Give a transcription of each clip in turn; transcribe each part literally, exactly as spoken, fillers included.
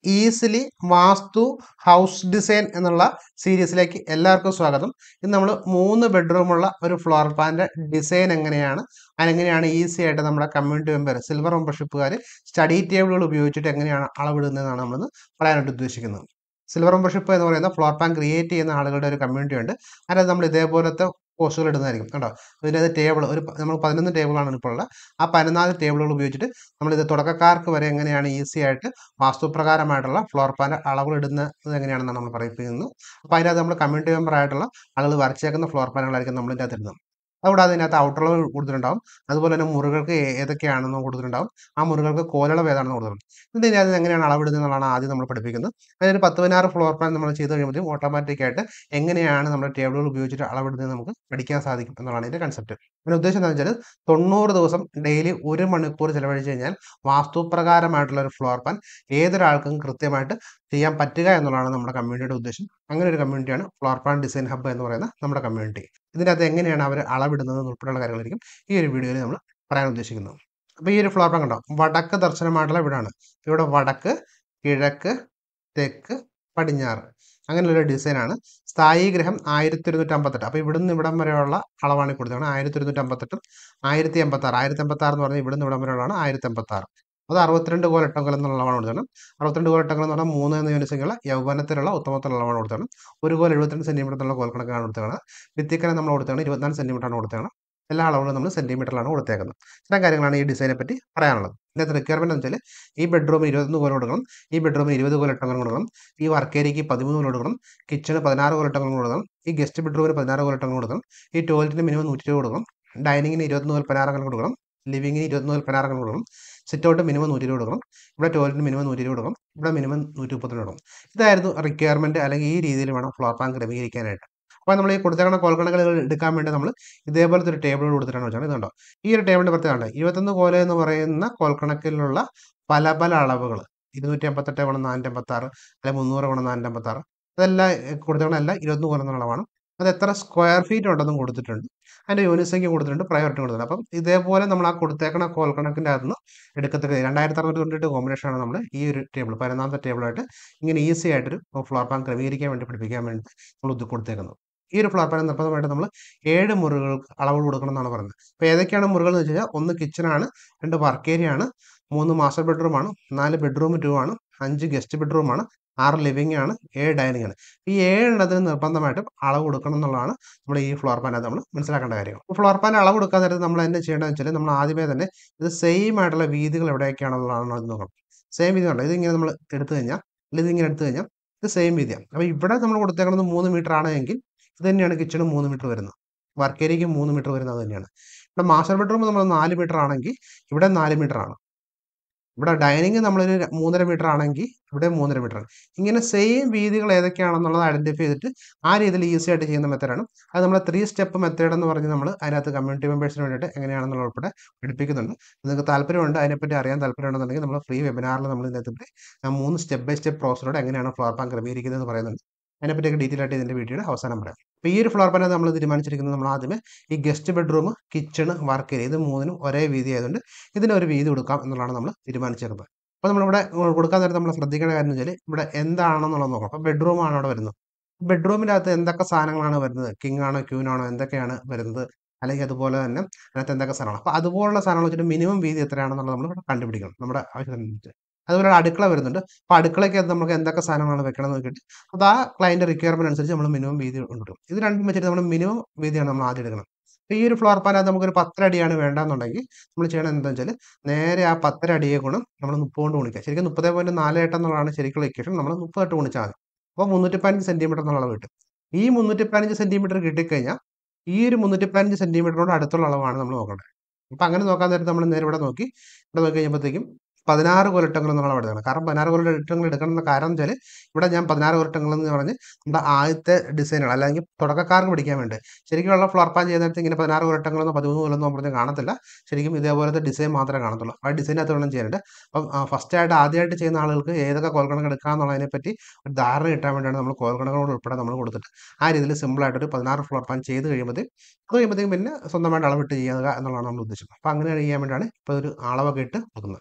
Easily വാസ്തു house design എന്നുള്ള സീരീസിലേക്ക് എല്ലാവർക്കും സ്വാഗതം. ഇന്ന് നമ്മൾ മൂന്ന് ബെഡ്റൂമുള്ള ഒരു ഫ്ലോർ പ്ലാന്റെ ഡിസൈൻ എങ്ങനെയാണ്, അതെങ്ങനെയാണ് ഈസി ആയിട്ട് നമ്മുടെ കമ്മ്യൂണിറ്റി മെമ്പർ സിൽവർ മെമ്പർഷിപ്പുകാർ സ്റ്റഡി ടേബിളുകൾ ഉപയോഗിച്ചിട്ട് എങ്ങനെയാണ് അളവിടുന്നതെന്നാണ് നമ്മളിന്ന് പറയാനായിട്ട് ഉദ്ദേശിക്കുന്നത്. സിൽവർ മെമ്പർഷിപ്പ് എന്ന് പറയുന്ന ഫ്ലോർ പ്ലാൻ ക്രിയേറ്റ് ചെയ്യുന്ന ആളുകളുടെ ഒരു കമ്മ്യൂണിറ്റി ഉണ്ട്. അതിനകത്ത് നമ്മൾ ഇതേപോലത്തെ പോസ്റ്റുകൾ ഇടുന്നതായിരിക്കും കേട്ടോ. ഇതിനകത്ത് ടേബിൾ ഒരു നമ്മൾ പതിനൊന്ന് ടേബിളാണ് ഇപ്പോൾ ഉള്ളത്. ആ പതിനാല് ടേബിളുകൾ ഉപയോഗിച്ചിട്ട് നമ്മളിത് തുടക്കക്കാർക്ക് വരെ എങ്ങനെയാണ് ഈസി ആയിട്ട് വാസ്തുപ്രകാരമായിട്ടുള്ള ഫ്ലോർ പ്ലാൻ അളവുകൾ ഇടുന്നത് എങ്ങനെയാണെന്നാണ് നമ്മൾ പറയുന്നത്. അപ്പോൾ അതിനകത്ത് നമ്മൾ കമ്മ്യൂണിറ്റി മെമ്പർ ആയിട്ടുള്ള ആളുകൾ വരച്ചേക്കുന്ന ഫ്ലോർ പ്ലാനുകളായിരിക്കും നമ്മൾ ഇതിനകത്ത് ഇടുന്നത്. അതുകൂടാതെ അതിനകത്ത് ഔട്ടർ അളവ് കൊടുത്തിട്ടുണ്ടാവും. അതുപോലെ തന്നെ മുറികൾക്ക് ഏതൊക്കെയാണെന്നും കൊടുത്തിട്ടുണ്ടാവും. ആ മുറികൾക്ക് കോലളവ് ഏതാണെന്ന് കൊടുത്തിട്ടുണ്ട്. ഇതിനകത്ത് എങ്ങനെയാണ് അളവിടുന്നത് എന്നുള്ളതാണ് ആദ്യം നമ്മൾ പഠിപ്പിക്കുന്നത്. അതിനൊരു പത്ത് പതിനാറ് ഫ്ലോർ പ്ലാൻ നമ്മൾ ചെയ്ത് കഴിയുമ്പോഴത്തേക്കും ഓട്ടോമാറ്റിക്കായിട്ട് എങ്ങനെയാണ് നമ്മുടെ ടേബിളുകൾ ഉപയോഗിച്ചിട്ട് അളവിടുന്നത് നമുക്ക് പഠിക്കാൻ സാധിക്കും എന്നുള്ളതാണ് ഇതിൻ്റെ കൺസെപ്റ്റ്. അതിൻ്റെ ഉദ്ദേശം എന്താണെന്ന് വെച്ചാൽ തൊണ്ണൂറ് ദിവസം ഡെയിലി ഒരു മണിക്കൂർ ചിലവഴിച്ച് കഴിഞ്ഞാൽ വാസ്തുപ്രകാരമായിട്ടുള്ള ഒരു ഫ്ലോർ പ്ലാൻ ഏതൊരാൾക്കും കൃത്യമായിട്ട് ചെയ്യാൻ പറ്റുക എന്നുള്ളതാണ് നമ്മുടെ കമ്മ്യൂണിറ്റിയുടെ ഉദ്ദേശം. അങ്ങനെ ഒരു കമ്മ്യൂണിറ്റിയാണ് ഫ്ലോർ പ്ലാൻ ഡിസൈൻ ഹബ്ബ് എന്ന് പറയുന്ന നമ്മുടെ കമ്മ്യൂണിറ്റി. ഇതിനകത്ത് എങ്ങനെയാണ് അവർ അളവിടുന്നത് ഉൾപ്പെടെയുള്ള കാര്യങ്ങളായിരിക്കും ഈ ഒരു വീഡിയോയിൽ നമ്മൾ പറയാൻ ഉദ്ദേശിക്കുന്നത്. അപ്പോൾ ഈ ഒരു ഫ്ലോർ പ്ലാൻ കണ്ടോ, വടക്ക് ദർശനമായിട്ടുള്ള വീടാണ്. ഇവിടെ വടക്ക്, കിഴക്ക്, തെക്ക്, പടിഞ്ഞാറ് അങ്ങനെയുള്ള ഡിസൈനാണ്. സ്ഥായി ഗ്രഹം ആയിരത്തി ഒരുന്നൂറ്റി അമ്പത്തെട്ട്. അപ്പോൾ ഇവിടുന്ന് ഇവിടം വരെയുള്ള അളവാണ് കൊടുത്തത്. ആയിരത്തി ഒരുന്നൂറ്റി അമ്പത്തെട്ടും ആയിരത്തി എൺപത്തി ആറ് ആയിരത്തി എൺപത്തി ആറ് എന്ന് പറഞ്ഞാൽ ഇവിടുന്ന് ഇവിടം വരെയുള്ളതാണ് ആയിരത്തി എൺപത്തി ആറ്. അത് അറുപത്തിരണ്ട് കോൽ എട്ടംകലം എന്നുള്ള അളവാണ് കൊടുത്തത്. അറുപത്തിരണ്ട് കോൽ എട്ടംകലം എന്ന് പറഞ്ഞാൽ മൂന്ന് എന്ന യൂണിറ്റുള്ള യൗവനത്തിലുള്ള ഉത്തമത്തിലുള്ള അളവാണ് കൊടുത്തത്. ഒരു കോൽ എഴുപത്തിരണ്ട് സെന്റിമീറ്ററിലുള്ള കോൽ കണക്കാണ് കൊടുത്തത്. ഭിത്തിക്കനം നമ്മൾ കൊടുത്തത് ഇരുപത്തിനാല് സെന്റിമീറ്ററാണ് കൊടുത്തത്. എല്ലാ അളവുകളും നമ്മൾ സെന്റിമീറ്ററിലാണ് കൊടുത്തേക്കുന്നത്. ഇത്തരം കാര്യങ്ങളാണ് ഈ ഡിസൈനെ പറ്റി പറയാനുള്ളത്. ഇതിനകത്ത് റിക്വയർമെന്റ് എന്ന് വെച്ചാൽ ഈ ബെഡ്റൂമിൽ ഇരുപത്തൊന്ന് കോൽ കൊടുക്കണം, ഈ ബെഡ്റൂമിൽ ഇരുപത് കോൽ എട്ടംകലം കൊടുക്കണം, ഈ വർക്ക് ഏരിയയ്ക്ക് പതിമൂന്ന് കോൽ കൊടുക്കണം, കിച്ചണ് പതിനാറ് കോൽ എട്ടംകലം കൊടുക്കണം, ഈ ഗസ്റ്റ് ബെഡ്റൂമിന് പതിനാറ് കോൽ എട്ടംകലം കൊടുക്കണം, ഈ ടോയ്ലറ്റിന് മിനിമം നൂറ്റി ഇരുപത് കൊടുക്കണം, ഡൈനിങ്ങിന് ഇരുപത്തൊന്ന് കോൽ പതിനാറ് കൊടുക്കണം, ലിവിങ്ങിന് ഇരുപത്തൊന്ന് കോൽ പതിനാറ് കൊടുക്കണം, സിറ്റ് ഔട്ട് മിനിമം നൂറ്റി ഇരുപത് കൊടുക്കണം, ഇവിടെ ടോയ്ലറ്റിന് മിനിമം നൂറ്റി ഇരുപത് കൊടുക്കണം, ഇവിടെ മിനിമം നൂറ്റി മുപ്പത്തി കൊടുക്കണം. ഇതായിരുന്നു റിക്വയർമെന്റ്. അല്ലെങ്കിൽ ഈ രീതിയിൽ വേണം ഫ്ലോർ പ്ലാൻ ക്രമീകരിക്കാനായിട്ട്. അപ്പോൾ നമ്മൾ ഈ കൊടുത്തേക്കുന്ന കോൽക്കണക്കുകൾ എടുക്കാൻ വേണ്ടി നമ്മൾ ഇതേപോലത്തെ ഒരു ടേബിൾ കൊടുത്തിട്ടാണ് വെച്ചാൽ ഇതുണ്ടോ. ഈ ഒരു ടേബിളിന്റെ പ്രത്യേകത ഇരുപത്തൊന്ന് കോല എന്ന് പറയുന്ന കോൽക്കണക്കിലുള്ള പല പല അളവുകൾ ഇരുന്നൂറ്റി അമ്പത്തെട്ട് ഗുണം നാനൂറ്റി അമ്പത്തി ആറ് അല്ലെങ്കിൽ മുന്നൂറ് ഗുണം നാനൂറ്റി അമ്പത്തി ആറ് അതെല്ലാം കൊടുത്തേക്കണെല്ലാം ഇരുപത്തൊന്ന് കോല എന്നുള്ള അളവാണ്. അത് എത്ര സ്ക്വയർ ഫീറ്റ് ഉണ്ടെന്നും കൊടുത്തിട്ടുണ്ട്. അതിൻ്റെ യൂണിറ്റ് സംഖ്യ കൊടുത്തിട്ടുണ്ട്, പ്രയോറിറ്റി കൊടുത്തിട്ടുണ്ട്. അപ്പം ഇതേപോലെ നമ്മൾ ആ കൊടുത്തേക്കണ കോൽക്കണക്കിൻ്റെ അകത്ത് നിന്ന് എടുക്കത്തക്ക രണ്ടായിരത്തി അറുന്നൂറ്റി തൊണ്ണൂറ്റി കോമ്പിനേഷനാണ് നമ്മൾ ഈ ഒരു ടേബിൾ പതിനൊന്നാമത്തെ ടേബിളായിട്ട് ഇങ്ങനെ ഈസി ആയിട്ടൊരു ഫ്ലോർ പ്ലാൻ ക്രമീകരിക്കാൻ വേണ്ടി പഠിപ്പിക്കാൻ വേണ്ടി നമ്മൾ ഇത് കൊടുത്തേക്കുന്നത്. ഈ ഒരു ഫ്ലോർ പ്ലാൻ നിർബന്ധമായിട്ട് നമ്മൾ ഏഴ് മുറികൾക്ക് അളവ് കൊടുക്കണം എന്നാണ് പറയുന്നത്. അപ്പോൾ ഏതൊക്കെയാണ് മുറികൾ എന്ന് വെച്ച് കഴിഞ്ഞാൽ ഒന്ന് കിച്ചണാണ്, രണ്ട് വർക്ക് ഏരിയ ആണ്, മൂന്ന് മാസ്റ്റർ ബെഡ്റൂമാണ്, നാല് ബെഡ്റൂം ടു ആണ്, അഞ്ച് ഗസ്റ്റ് ബെഡ്റൂമാണ്, ആറ് ലിവിംഗ് ആണ്, ഏഴ് ഡൈനിങ് ആണ്. ഈ ഏഴെണ്ണത്തിന് നിർബന്ധമായിട്ടും അളവ് കൊടുക്കണം എന്നുള്ളതാണ് നമ്മൾ ഈ ഫ്ലോർ പ്ലാനകത്ത് നമ്മൾ മനസ്സിലാക്കേണ്ട കാര്യം. ഫ്ലോർ പ്ലാൻ അളവ് കൊടുക്കാൻ നേരത്ത് നമ്മൾ എന്താ ചെയ്യേണ്ടതെന്ന് വെച്ചാൽ നമ്മൾ ആദ്യമേ തന്നെ ഇത് സെയിം ആയിട്ടുള്ള വീതികൾ എവിടെയൊക്കെയാണെന്നുള്ളതാണ് നോക്കണം. സെയിം വീതി ഉണ്ട്. ഇതിങ്ങനെ നമ്മൾ എടുത്തു കഴിഞ്ഞാൽ ഇതിങ്ങനെ എടുത്തു കഴിഞ്ഞാൽ ഇത് സെയിം വീതിയാണ്. അപ്പോൾ ഇവിടെ നമ്മൾ കൊടുത്തേക്കുന്നത് മൂന്ന് മീറ്റർ ആണെങ്കിൽ ഇത് തന്നെയാണ് കിച്ചണും മൂന്ന് മീറ്റർ വരുന്നത്, വർക്ക് ഏരിയയ്ക്ക് മൂന്ന് മീറ്റർ വരുന്നത് തന്നെയാണ്. ഇവിടെ മാസ്റ്റർ ബെഡ്റൂം നമ്മൾ നാല് മീറ്റർ ആണെങ്കിൽ ഇവിടെ നാല് മീറ്റർ ആണ്. ഇവിടെ ഡൈനിങ് നമ്മളൊരു മൂന്നര മീറ്റർ ആണെങ്കിൽ ഇവിടെ മൂന്നര മീറ്റർ ആണ്. ഇങ്ങനെ സെയിം വീതികൾ ഏതൊക്കെയാണെന്നുള്ളത് ഐഡന്റിഫൈ ചെയ്തിട്ട് ആ രീതിയിൽ ഈസി ആയിട്ട് ചെയ്യുന്ന മെത്തേഡാണ്. അത് നമ്മൾ ത്രീ സ്റ്റെപ്പ് മെത്തേഡ് എന്ന് പറഞ്ഞ് നമ്മൾ അതിനകത്ത് കമ്മ്യൂണിറ്റി മെമ്പേഴ്സിന് വേണ്ടിയിട്ട് എങ്ങനെയാണെന്നുള്ള ഉൾപ്പെടെ പഠിപ്പിക്കുന്നുണ്ട്. നിങ്ങൾക്ക് താല്പര്യമുണ്ട്, അതിനെപ്പറ്റി അറിയാൻ താല്പര്യമുണ്ടെന്നുണ്ടെങ്കിൽ നമ്മൾ ഫ്രീ വെബിനാറിൽ നമ്മൾ ഇതിനകത്ത് മൂന്ന് സ്റ്റെപ്പ് ബൈ സ്റ്റെപ്പ് പ്രോസസ്സിലൂടെ എങ്ങനെയാണ് ഫ്ലോർ പ്ലാൻ ക്രമീകരിക്കുന്നത് എന്ന് പറയുന്നുണ്ട്. അതിനെപ്പറ്റിയൊക്കെ ഡീറ്റെയിൽ ആയിട്ട് ഇതിൻ്റെ വീഡിയോയുടെ അവസാനം പറയാം. അപ്പോൾ ഈ ഒരു ഫ്ലോർ പ്ലാൻ നമ്മൾ തീരുമാനിച്ചിരിക്കുന്നത് നമ്മൾ ആദ്യമേ ഈ guest bedroom, kitchen, work area ഇത് മൂന്നിനും ഒരേ വീതി ആയതുകൊണ്ട് ഇതിന് ഒരു വീതി കൊടുക്കാം എന്നുള്ളതാണ് നമ്മൾ തീരുമാനിച്ചിരുന്നത്. അപ്പോൾ നമ്മളിവിടെ കൊടുക്കാൻ നേരത്തെ നമ്മൾ ശ്രദ്ധിക്കേണ്ട കാര്യം എന്ന് വെച്ചാൽ ഇവിടെ എന്താണെന്നുള്ളത് നോക്കാം. അപ്പോൾ ബെഡ്റൂമാണ് അവിടെ വരുന്നത്. ബെഡ്റൂമിൻ്റെ അകത്ത് എന്തൊക്കെ സാധനങ്ങളാണ് വരുന്നത്, കിങ് ആണോ ക്യൂൻ ആണോ എന്തൊക്കെയാണ് വരുന്നത്, അല്ലെങ്കിൽ അതുപോലെ തന്നെ അതിനകത്ത് എന്തൊക്കെ സാധനമാണ്. അപ്പോൾ അതുപോലുള്ള സാധനങ്ങൾ വെച്ചിട്ട് മിനിമം വീതി എത്രയാണെന്നുള്ളത് നമ്മൾ കണ്ടുപിടിക്കണം നമ്മുടെ ആവശ്യത്തിനനുസരിച്ച്. അതുപോലെ അടുക്കള വരുന്നുണ്ട്. അപ്പോൾ അടുക്കളയ്ക്ക് നമുക്ക് എന്തൊക്കെ സാധനങ്ങളാണ് വെക്കണം എന്ന് നോക്കിയിട്ട് അത് ആ ക്ലയൻറ്റ് റിക്വയർമെൻറ്റ് അനുസരിച്ച് നമ്മൾ മിനിമം വീതി കൊണ്ടുവരും. ഇത് രണ്ടും വെച്ചിട്ട് നമ്മൾ മിനിമം വീതിയാണ് നമ്മൾ ആദ്യം എടുക്കണം. അപ്പോൾ ഈ ഒരു ഫ്ലോർ പ്ലാനകത്ത് നമുക്കൊരു പത്തര അടിയാണ് വേണ്ടതെന്നുണ്ടെങ്കിൽ നമ്മൾ ചെയ്യണം എന്താണെന്ന് വെച്ചാൽ നേരെ ആ പത്തര അടിയെ ഗുണം നമ്മൾ മുപ്പത് കൊണ്ട് ഗുണിക്കുക. ശരിക്കും മുപ്പത് പോയിന്റ് നാല് എട്ട് എന്നുള്ളതാണ് ശരിക്കുള്ള ഇക്വേഷൻ. നമ്മൾ മുപ്പത്തെട്ട് ഗുണിച്ചാൽ മതി. അപ്പോൾ മുന്നൂറ്റി പതിനഞ്ച് സെൻറ്റിമീറ്റർ എന്നുള്ള അളവ് കിട്ടും. ഈ മുന്നൂറ്റി പതിനഞ്ച് സെൻറ്റിമീറ്റർ കിട്ടിക്കഴിഞ്ഞാൽ ഈ ഒരു മുന്നൂറ്റി പതിനഞ്ച് സെൻറ്റിമീറ്ററിനോട് അടുത്തുള്ള അളവാണ് നമ്മൾ നോക്കേണ്ടത്. അപ്പോൾ അങ്ങനെ നോക്കാൻ നേരത്തെ നമ്മൾ നേരെ ഇവിടെ നോക്കി ഇവിടെ നോക്കി കഴിയുമ്പോഴത്തേക്കും പതിനാറ് കോലട്ടങ്ങൾ എന്നുള്ള എടുക്കണം. കാരണം പതിനാറ് കോലട്ടങ്ങൾ എടുക്കണം എന്ന കാരണം വെച്ചാൽ ഇവിടെ ഞാൻ പതിനാറ് കോലട്ടങ്ങൾ എന്ന് പറഞ്ഞ് നമ്മുടെ ആദ്യത്തെ ഡിസൈനുകൾ അല്ലെങ്കിൽ തുടക്കക്കാർക്ക് പഠിക്കാൻ വേണ്ടി ശരിക്കുള്ള ഫ്ലോർ പ്ലാൻ ചെയ്യുന്ന നേരത്തെ ഇങ്ങനെ പതിനാറ് കോലട്ടങ്ങളെന്നോ പതിമൂന്ന് കോലെന്നോ പറഞ്ഞ് കാണത്തില്ല. ശരിക്കും ഇതേപോലത്തെ ഡിസൈൻ മാത്രമേ കാണത്തുള്ളൂ. ആ ഡിസൈനകത്ത് വേണം ചെയ്യാനുണ്ട്. അപ്പം ഫസ്റ്റ് ആയിട്ട് ആദ്യമായിട്ട് ചെയ്യുന്ന ആളുകൾക്ക് ഏതൊക്കെ കോൽക്കണക്ക് എടുക്കുക എന്നുള്ളതിനെ പറ്റി ഒരു ധാരണ കിട്ടാൻ വേണ്ടിയാണ് നമ്മൾ കോൽക്കണകളോട് ഉൾപ്പെടെ നമ്മൾ കൊടുത്തിട്ട് ആ രീതിയിൽ സിമ്പിളായിട്ടൊരു പതിനാറ് ഫ്ലോർ പ്ലാൻ ചെയ്ത് കഴിയുമ്പോഴത്തേക്കും അത് കഴിയുമ്പോഴത്തേക്കും പിന്നെ സ്വന്തമായിട്ട് അളവിട്ട് ചെയ്യുക എന്നുള്ളതാണ് നമ്മൾ ഉദ്ദേശിക്കുന്നത്. അപ്പോൾ അങ്ങനെ ചെയ്യാൻ വേണ്ടിയാണ് ഇപ്പോൾ ഒരു അളവൊക്കെ ഇട്ട് കൊടുക്കുന്നത്.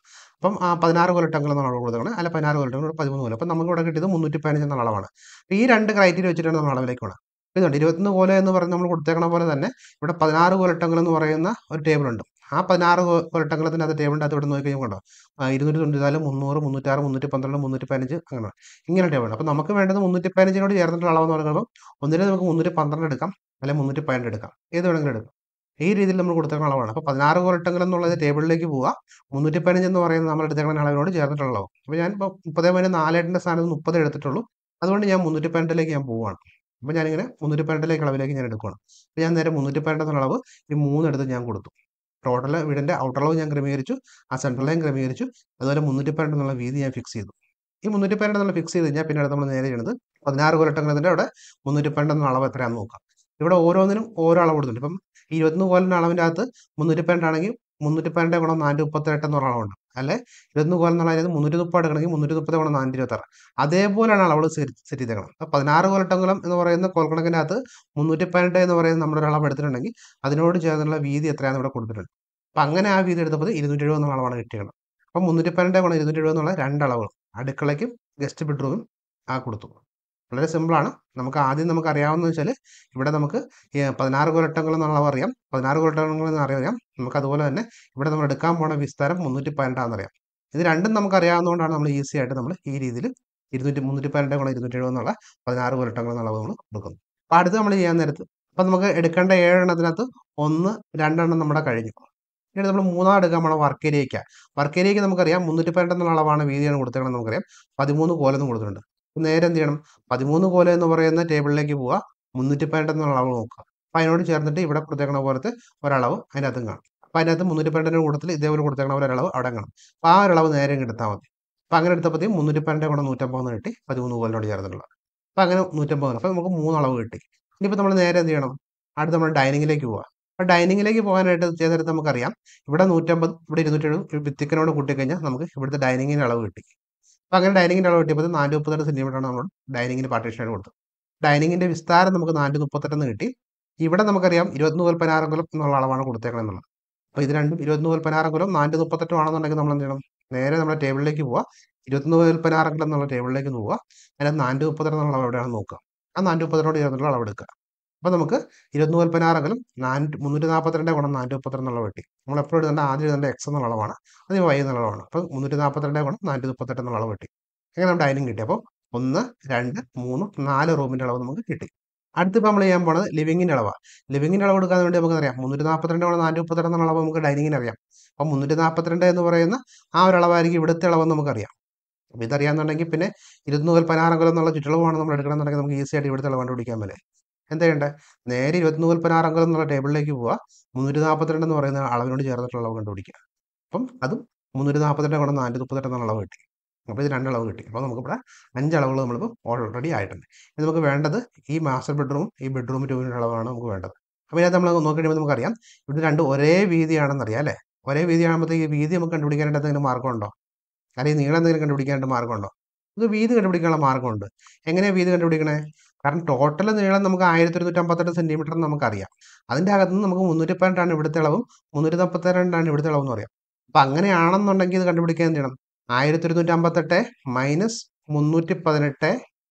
അപ്പം ആ പതിനാറ് കൊലട്ടങ്ങൾ എന്നുള്ള അളവ് കൊടുത്തേക്കണം, അല്ല പതിനാറ് കൊലട്ടങ്ങൾ പതിമൂന്ന് കൊല്ലം. അപ്പം നമുക്ക് ഇവിടെ കിട്ടിയത് മുന്നൂറ്റി പതിനഞ്ച് എന്നുള്ള അളവാണ്. അപ്പോൾ ഈ രണ്ട് ക്രൈറ്റീരിയ വെച്ചിട്ടാണ് നമ്മൾ അളവിലേക്ക് വേണം. ഇതുണ്ട് ഇരുപത്തൊന്ന് കോല എന്ന് പറഞ്ഞ് നമ്മൾ കൊടുത്തേക്കണ പോലെ തന്നെ ഇവിടെ പതിനാറ് കൊലട്ടങ്ങൾ എന്ന് പറയുന്ന ഒരു ടേബിൾ ഉണ്ട്. ആ പതിനാറ് കൊലട്ടങ്ങളത്തിൻ്റെ അത് ടേബിളിൻ്റെ അത് ഇവിടെ നോക്കി കഴിയുമ്പോൾ കണ്ടോ ഇരുന്നൂറ്റി തൊണ്ണൂറ്റിനാല് മുന്നൂറ് മുന്നൂറ്റാറ് മുന്നൂറ്റി പന്ത്രണ്ട് മുന്നൂറ്റി പതിനഞ്ച് അങ്ങനെ ഇങ്ങനെ ടേബിൾ. അപ്പോൾ നമുക്ക് വേണ്ടത് മുന്നൂറ്റി പതിനഞ്ചിനോട് ചേർന്നിട്ടുള്ള അളവെന്ന് പറയുമ്പോൾ ഒന്നിനെ നമുക്ക് മുന്നൂറ്റി പന്ത്രണ്ട് എടുക്കാം, അല്ലെങ്കിൽ മുന്നൂറ്റി പതിനെട്ട് എടുക്കാം, ഏത് വേണമെങ്കിലും എടുക്കാം. ഈ രീതിയിൽ നമ്മൾ കൊടുത്തേക്കുന്ന അളവാണ്. അപ്പോൾ പതിനാറ് കൊലട്ടങ്ങൾ എന്നുള്ളത് ടേബിളിലേക്ക് പോവുക, മുന്നൂറ്റി പതിനഞ്ച് എന്ന് പറയുന്നത് നമ്മൾ എടുത്തേക്കുന്ന അളവിനോട് ചേർന്നിട്ടുള്ള അളവ്. അപ്പോൾ ഞാൻ ഇപ്പോൾ മുപ്പത് പോയിന്റ് നാലെട്ടിൻ്റെ സ്ഥാനത്ത് മുപ്പത് എടുത്തിട്ടുള്ളൂ, അതുകൊണ്ട് ഞാൻ മുന്നൂറ്റി പതിനെട്ടിലേക്ക് ഞാൻ പോവുകയാണ്. അപ്പോൾ ഞാനിങ്ങനെ മുന്നൂറ്റി പതിനെട്ടിലേക്ക് അളവിലേക്ക് ഞാൻ എടുക്കുകയാണ്. അപ്പോൾ ഞാൻ നേരെ മുന്നൂറ്റി പതിനെട്ട് എന്നുള്ള അളവ് ഈ മൂന്നെടുത്ത് ഞാൻ കൊടുത്തു. ടോട്ടൽ വീടിൻ്റെ ഔട്ടർ അളവ് ഞാൻ ക്രമീകരിച്ചു, ആ സെൻട്രൽ ലൈൻ ക്രമീകരിച്ചു, അതുപോലെ മുന്നൂറ്റി പതിനെട്ട് എന്നുള്ള വീതി ഞാൻ ഫിക്സ് ചെയ്തു. ഈ മുന്നൂറ്റി പതിനെട്ട് എന്നുള്ള ഫിക്സ് ചെയ്ത് കഴിഞ്ഞാൽ പിന്നെ അടുത്ത് നമ്മൾ നേരെ ചെയ്യുന്നത് പതിനാറ് കൊലട്ടങ്ങളതിൻ്റെ അവിടെ മുന്നൂറ്റി പതിനെട്ട് എന്നുള്ള അളവ് എത്രയാണെന്ന് നോക്കാം. ഇവിടെ ഓരോന്നിനും ഓരോ അളവ് കൊടുത്തിട്ടുണ്ട്. ഇപ്പം ഈ ഇരുപത്തൊന്ന് കോലിൻ്റെ അളവിൻ്റെ അകത്ത് മുന്നൂറ്റി പതിനെട്ടാണെങ്കിൽ മുന്നൂറ്റി പതിനെട്ട് ഗുണം നാനൂറ്റി മുപ്പത്തെട്ട് എന്ന് പറഞ്ഞ അളവുണ്ട്, അല്ലെ ഇരുപത്തൊന്ന് കോലം എന്നുള്ള അതിനകത്ത് മുന്നൂറ്റി മുപ്പത് എടുക്കണമെങ്കിൽ മുന്നൂറ്റി മുപ്പത് ഗുണം നാനൂറ്റി ഇരുപത്താറ്, അതേപോലെയാണ് അളവ് സെറ്റ് ചെയ്തേക്കണം. അപ്പോൾ പതിനാറ് കൊലട്ടങ്ങളും എന്ന് പറയുന്ന കോൽക്കണക്കിൻ്റെ അകത്ത് മുന്നൂറ്റി പതിനെട്ട് എന്ന് പറയുന്ന നമ്മുടെ ഒരു അളവ് എടുത്തിട്ടുണ്ടെങ്കിൽ അതിനോട് ചേർന്നുള്ള വീതി എത്രയാണെന്ന് ഇവിടെ കൊടുത്തിട്ടുണ്ട്. അപ്പം അങ്ങനെ ആ വീതി എടുത്തപ്പോൾ ഇരുന്നൂറ്റി എഴുപത് എന്നുള്ള അളവാണ് കിട്ടിയത്. അപ്പം മുന്നൂറ്റി പതിനെട്ട് ഗുണം ഇരുന്നൂറ്റി എഴുപത് എന്നുള്ള രണ്ടളവുകൾ അടുക്കളയ്ക്കും ഗസ്റ്റ് ബെഡ്റൂമും ആ കൊടുത്തു. വളരെ സിമ്പിളാണ്. നമുക്ക് ആദ്യം നമുക്ക് അറിയാവുന്നത് വെച്ചാൽ ഇവിടെ നമുക്ക് പതിനാറ് കൊലട്ടങ്ങൾ എന്നുള്ള അളവ് അറിയാം, പതിനാറ് കൊലട്ടങ്ങൾ എന്ന് അറിയാം. നമുക്ക് അതുപോലെ തന്നെ ഇവിടെ നമ്മൾ എടുക്കാൻ പോണ വിസ്താരം മുന്നൂറ്റി പതിനെട്ടാണെന്ന് അറിയാം. ഇത് രണ്ടും നമുക്ക് അറിയാവുന്നതുകൊണ്ടാണ് നമ്മൾ ഈസി ആയിട്ട് നമ്മൾ ഈ രീതിയിൽ ഇരുന്നൂറ്റി മുന്നൂറ്റി പതിനെട്ട് ഗുണം ഇരുന്നൂറ്റി എഴുപത് എന്നുള്ള പതിനാറ് കൊലട്ടങ്ങൾ എന്നുള്ള അളവ് നമ്മൾ കൊടുക്കുന്നു. അപ്പോൾ അടുത്ത് നമ്മൾ ചെയ്യാൻ നേരത്ത് അപ്പം നമുക്ക് എടുക്കേണ്ട ഏഴെണ്ണത്തിനകത്ത് ഒന്ന് രണ്ടെണ്ണം നമ്മുടെ കഴിഞ്ഞു. ഇനി നമ്മൾ മൂന്നാം എടുക്കാൻ പോകണം വർക്ക് ഏരിയയ്ക്കാണ്. വർക്ക് ഏരിയയ്ക്ക് നമുക്കറിയാം മുന്നൂറ്റി പതിനെട്ട് എന്നുള്ള അളവാണ് വീതിയാണ് കൊടുത്തേക്കണം, നമുക്കറിയാം പതിമൂന്ന് കോലെന്ന് കൊടുത്തിട്ടുണ്ട്. നേരെ എന്ത് ചെയ്യണം, പതിമൂന്ന് കോല എന്ന് പറയുന്ന ടേബിളിലേക്ക് പോവുക, മുന്നൂറ്റി പതിനെട്ട് എന്നുള്ള അളവ് നോക്കുക. അപ്പം അതിനോട് ചേർന്നിട്ട് ഇവിടെ കൊടുത്തേക്കണ പോലത്തെ ഒരളവ് അതിനകത്തും കാണും. അപ്പം അതിനകത്ത് മുന്നൂറ്റി പതിനെട്ടിൻ്റെ കൂട്ടത്തിൽ ഇതേപോലെ കൊടുത്തേക്കണ ഒരളവ് അവിടെ കാണും. അപ്പോൾ ആ ഒരളവ് നേരെ എടുത്താൽ മതി. അപ്പം അങ്ങനെ എടുത്തപ്പോഴത്തേക്കും മുന്നൂറ്റി പതിനെട്ട് കൂടെ നൂറ്റമ്പത് കിട്ടി, പതിമൂന്ന് കോലിനോട് ചേർന്നിട്ടുള്ളത്. അപ്പം അങ്ങനെ നൂറ്റമ്പത്, അപ്പം നമുക്ക് മൂന്നളവ് കിട്ടി. ഇനിയിപ്പോൾ നമ്മൾ നേരെ എന്ത് ചെയ്യണം, അടുത്ത് നമ്മൾ ഡൈനിങ്ങിലേക്ക് പോവുക. അപ്പോൾ ഡൈനിങ്ങിലേക്ക് പോകാനായിട്ട് ചെയ്തിട്ട് നമുക്കറിയാം ഇവിടെ നൂറ്റമ്പത് ഇവിടെ ഇരുന്നൂറ്റി എഴുപത് വിത്തിക്കനോട് കൂട്ടിക്കഴിഞ്ഞാൽ നമുക്ക് ഇവിടുത്തെ ഡൈനിങ്ങിൻ്റെ അളവ് കിട്ടി. അപ്പോൾ അങ്ങനെ ഡൈനിങ്ങിൻ്റെ അളവ് കിട്ടിയപ്പോൾ നാനൂറ്റി മുപ്പത്തെട്ട് സെൻറ്റിമീറ്ററാണ് നമ്മൾ ഡൈനിങ്ങിൻ്റെ പാർട്ടീഷനായിട്ട് കൊടുത്തത്. ഡൈനിങ്ങിൻ്റെ വിസ്താരം നമുക്ക് നാനൂറ്റി മുപ്പത്തെട്ടെന്ന് കിട്ടി. ഇവിടെ നമുക്കറിയാം ഇരുപത്തൊന്ന് കോൽ പതിനാറ് കൊല്ലം എന്നുള്ള അളവാണ് കൊടുത്തേക്കണം എന്നുള്ളത്. അപ്പോൾ ഇത് രണ്ടും ഇരുപത്തൊന്ന് കോൽ പതിനാറ് കൊല്ലം നാനൂറ്റി മുപ്പത്തെട്ടും ആണെന്നുണ്ടെങ്കിൽ നമ്മൾ എന്ത് ചെയ്യണം, നേരെ നമ്മുടെ ടേബിളിലേക്ക് പോവുക, ഇരുപത്തൊന്ന് കോൽ പതിനാറ് കൊല്ലം എന്നുള്ള ടേബിളിലേക്ക് പോവുക, അതിനകത്ത് നാനൂറ്റി മുപ്പത്തെട്ട് എന്നുള്ള അളവ് എവിടെയാണെന്ന് നോക്കുക, ആ നാനൂറ്റി മുപ്പത്തെട്ടോട് ചേർന്നുള്ള അളവ് എടുക്കുക. അപ്പോൾ നമുക്ക് ഇരുപത്തൊന്ന് കോൽ പതിനാറ് കൊല്ലം നാനൂറ്റി മുന്നൂറ്റി നാൽപ്പത്തിരണ്ട് ഗുണം നാനൂറ്റി മുപ്പത്തെട്ട് എന്നുള്ള വെട്ടി. നമ്മൾ എപ്പോഴും എഴുതേണ്ട ആദ്യം എഴുതേണ്ട എക്സ് എന്നുള്ള അളവാണ്, അത് വൈ എന്നുള്ള അളവാണ്. അപ്പോൾ മുന്നൂറ്റി നാൽപ്പത്തിരണ്ട് ഗുണം നാനൂറ്റി മുപ്പത്തെട്ട് എന്നുള്ള അളവ് വെട്ടി. അങ്ങനെ നമ്മൾ ഡൈനിങ് കിട്ടി. അപ്പോൾ ഒന്ന് രണ്ട് മൂന്ന് നാല് റൂമിൻ്റെ അളവ് നമുക്ക് കിട്ടി. അടുത്തിപ്പോൾ നമ്മൾ ചെയ്യാൻ പോകുന്നത് ലിവിങ്ങിൻ്റെ അളവാണ്. ലിവിങ്ങിൻ്റെ അളവ് എടുക്കാൻ വേണ്ടി നമുക്കറിയാം മുന്നൂറ്റി നാൽപ്പത്തിരണ്ട് ഗുണം നാനൂറ്റി മുപ്പത്തെട്ട് എന്നുള്ള അളവ് നമുക്ക് ഡൈനിങ്ങിന് അറിയാം. അപ്പോൾ മുന്നൂറ്റി നാൽപ്പത്തിരണ്ട് എന്ന് പറയുന്ന ആ ഒരു അളവായിരിക്കും ഇവിടുത്തെ അളവെന്ന് നമുക്കറിയാം. അപ്പോൾ ഇതറിയാമെന്നുണ്ടെങ്കിൽ പിന്നെ ഇരുപത്തൊന്ന് കോൽ പതിനാറ് കൊല്ലം എന്നുള്ള ചുറ്റളവാണ് നമ്മൾ എടുക്കണമെന്നുണ്ടെങ്കിൽ നമുക്ക് ഈസി ആയിട്ട് ഇവിടുത്തെ അളവ് കണ്ടുപിടിക്കാൻ പറ്റില്ലേ. എന്താ ചെയ്യേണ്ടത്, നേരെ ഇരുപത്തൊന്ന് കോൽ പതിനാറ് അംഗം എന്നുള്ള ടേബിളിലേക്ക് പോവുക, മുന്നൂറ്റി നാൽപ്പത്തിരണ്ട് എന്ന് പറയുന്ന അളവിനോട് ചേർന്നിട്ടുള്ള അളവ് കണ്ടുപിടിക്കുക. അപ്പം അതും മുന്നൂറ്റി നാൽപ്പത്തിരണ്ട് ഗുണം നാനൂറ്റി മുപ്പത്തെട്ട് എന്നുള്ള അളവ് കിട്ടി. അപ്പോൾ ഇത് രണ്ടളവ് കിട്ടി. അപ്പോൾ നമുക്കിവിടെ അഞ്ചളവുകൾ നമ്മളിപ്പോൾ ഓൾറെഡി ആയിട്ടുണ്ട്. ഇത് നമുക്ക് വേണ്ടത് ഈ മാസ്റ്റർ ബെഡ്റൂം ഈ ബെഡ്റൂം ടൂവിൻ്റെ അളവാണ് നമുക്ക് വേണ്ടത്. അപ്പോൾ ഇതിനകത്ത് നമ്മൾ നോക്കി കഴിയുമ്പോൾ നമുക്കറിയാം ഇത് രണ്ടും ഒരേ വീതിയാണെന്നറിയാം അല്ലേ. ഒരേ വീതിയാകുമ്പോഴത്തേക്ക് ഈ വീതി നമുക്ക് കണ്ടുപിടിക്കാനായിട്ട് എന്തെങ്കിലും മാർഗ്ഗമുണ്ടോ, അല്ലെങ്കിൽ നീളം എന്തെങ്കിലും കണ്ടുപിടിക്കാനായിട്ട് മാർഗ്ഗമുണ്ടോ? ഇത് വീതി കണ്ടുപിടിക്കാനുള്ള മാർഗ്ഗമുണ്ട്. എങ്ങനെയാണ് വീതി കണ്ടുപിടിക്കണേ, കാരണം ടോട്ടൽ നീളം നമുക്ക് ആയിരത്തി ഒരുന്നൂറ്റി അമ്പത്തെട്ട് സെൻറ്റിമീറ്റർ നമുക്കറിയാം. അതിൻ്റെ അകത്ത് നിന്ന് നമുക്ക് മുന്നൂറ്റി പതിനെട്ടാണ് ഇവിടുത്തെ അളവും മുന്നൂറ്റി നാൽപ്പത്തിരണ്ടാണ് ഇവിടുത്തെ അളവ് എന്ന് പറയാം. അപ്പം അങ്ങനെയാണെന്നുണ്ടെങ്കിൽ ഇത് കണ്ടുപിടിക്കാൻ എന്ത് ചെയ്യണം, ആയിരത്തി ഒരുന്നൂറ്റി അമ്പത്തെട്ട് മൈനസ് മുന്നൂറ്റി പതിനെട്ട്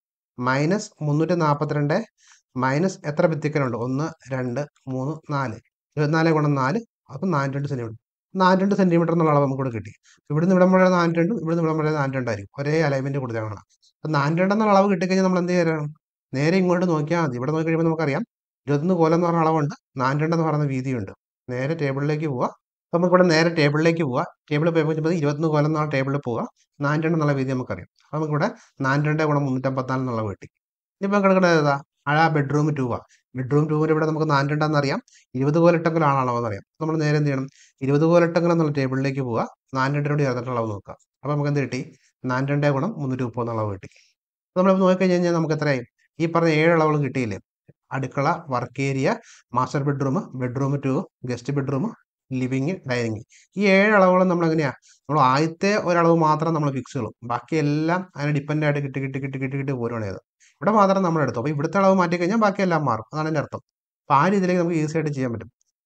മൈനസ് മുന്നൂറ്റി നാൽപ്പത്തിരണ്ട് മൈനസ് എത്ര ഭിത്തിക്കനുണ്ട്, ഒന്ന് രണ്ട് മൂന്ന് നാല്, ഇരുപത്തിനാല് ഗുണം നാല്, അപ്പം നാനൂറ്റി രണ്ട് സെൻറ്റിമീറ്റർ നാനൂറ്റി രണ്ട് സെൻറ്റിമീറ്റർ എന്നുള്ള അളവ് നമുക്ക് കിട്ടി. ഇവിടുന്ന് ഇവിടം വരെ നാനൂറ്റി രണ്ടും ഇവിടുന്ന് ഇവിടം വരെ നാനൂറ്റി രണ്ടായിരിക്കും, ഒരേ അലൈൻമെൻറ്റ് കൊടുത്തേക്കണം. അപ്പം നാനൂറ്റി രണ്ട് എന്നുള്ള അളവ് കിട്ടിക്കഴിഞ്ഞാൽ നമ്മൾ എന്ത് ചെയ്യണം, നേരെ ഇങ്ങോട്ട് നോക്കിയാൽ മതി. ഇവിടെ നോക്കി കഴിയുമ്പോൾ നമുക്കറിയാം ഇരുപത്തൊന്ന് കോലം എന്ന് പറഞ്ഞ അളവുണ്ട്, നാനൂറ്റി രണ്ട് എന്ന് പറയുന്ന വീതിയുണ്ട്. നേരെ ടേബിളിലേക്ക് പോവുക, അപ്പോൾ നമുക്കിവിടെ നേരെ ടേബിളിലേക്ക് പോവുക, ടേബിളിൽ പോയി കഴിയുമ്പോൾ ഇരുപത്തൊന്ന് കോലം എന്നുള്ള ടേബിളിൽ പോവുക, നാനൂറ്റി രണ്ട് എന്നുള്ള വീതി നമുക്കറിയാം. അപ്പോൾ നമുക്കിവിടെ നാനൂറ്റി രണ്ട് ഗുണം മുന്നൂറ്റമ്പത്തിനാല് എന്നുള്ള കിട്ടി. ഇനിയിപ്പോൾ കിടക്കുന്നത് ഏതാ, ആ ബെഡ്റൂം ടൂവാണ്. ബെഡ്റൂം ടൂവിൻ്റെ ഇവിടെ നമുക്ക് നാനൂറ്റി രണ്ടാന്ന് അറിയാം, ഇരുപത് കോലിട്ടെങ്കിലും ആളവെന്ന് അറിയാം. നമ്മൾ നേരെ എന്ത് ചെയ്യണം, ഇരുപത് കോലിട്ടെങ്കിലും എന്നുള്ള ടേബിളിലേക്ക് പോവുക, നാനൂറ്റി രണ്ടിനോട് ചേർന്നിട്ടുള്ള അളവ് നോക്കുക. അപ്പോൾ നമുക്ക് എന്ത് കിട്ടി, നാനൂറ്റി രണ്ട് ഗുണം മുന്നൂറ്റി മുപ്പത് എന്നുള്ള അളവ് കിട്ടി. നമ്മളിപ്പോൾ നോക്കിക്കഴിഞ്ഞ് കഴിഞ്ഞാൽ നമുക്ക് എത്രയായി, ഈ പറഞ്ഞ ഏഴ് അളവുകൾ കിട്ടിയില്ലേ, അടുക്കള, work area, master bedroom, bedroom two, guest bedroom, living, dining, ഈ ഏഴ് അളവുകളും നമ്മൾ എങ്ങനെയാണ്, നമ്മൾ ആദ്യത്തെ ഒരളവ് മാത്രം നമ്മൾ ഫിക്സ് ചെയ്യും, ബാക്കിയെല്ലാം അതിനെ ഡിപ്പെൻഡ് ആയിട്ട് കിട്ടി കിട്ടി കിട്ടി കിട്ടി കിട്ടി പോരുവാണ് ചെയ്തത്. ഇവിടെ മാത്രം നമ്മൾ എടുത്തു. അപ്പോൾ ഇവിടുത്തെ അളവ് മാറ്റി കഴിഞ്ഞാൽ ബാക്കിയെല്ലാം മാറും, അതാണ് എൻ്റെ അർത്ഥം. അപ്പോൾ ആ രീതിയിലേക്ക് നമുക്ക് ഈസി ആയിട്ട് ചെയ്യാൻ പറ്റും.